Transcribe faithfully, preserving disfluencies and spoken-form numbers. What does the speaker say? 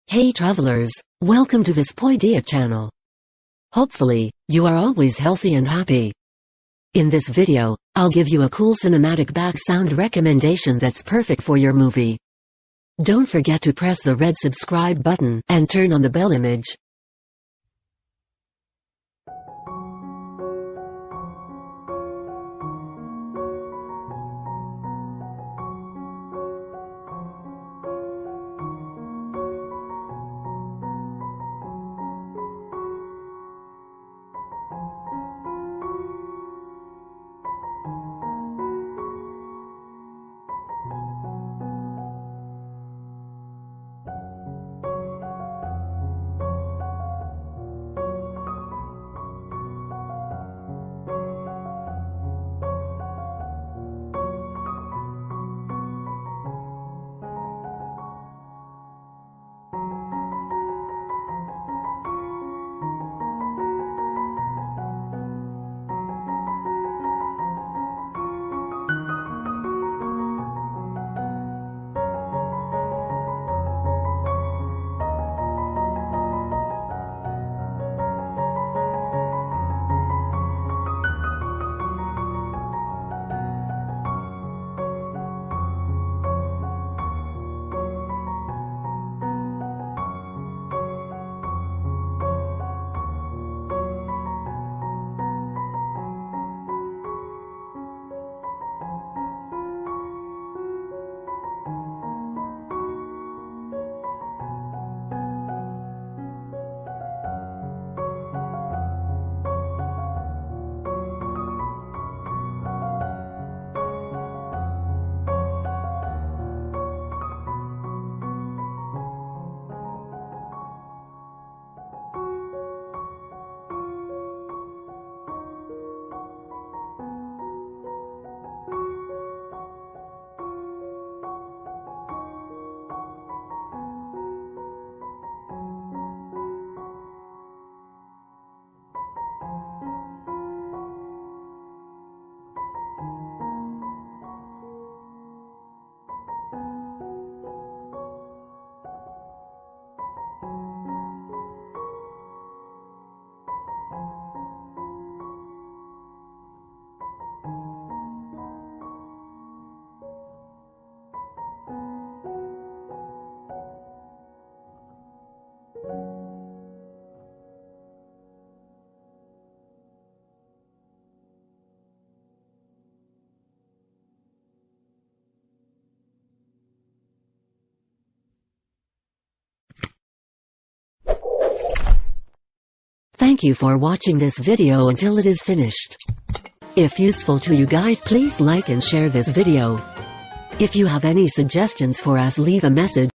Hey travelers, welcome to Vespoidea channel. Hopefully, you are always healthy and happy. In this video, I'll give you a cool cinematic back sound recommendation that's perfect for your movie. Don't forget to press the red subscribe button and turn on the bell image. Thank you for watching this video until it is finished. If useful to you guys, please like and share this video. If you have any suggestions for us, leave a message.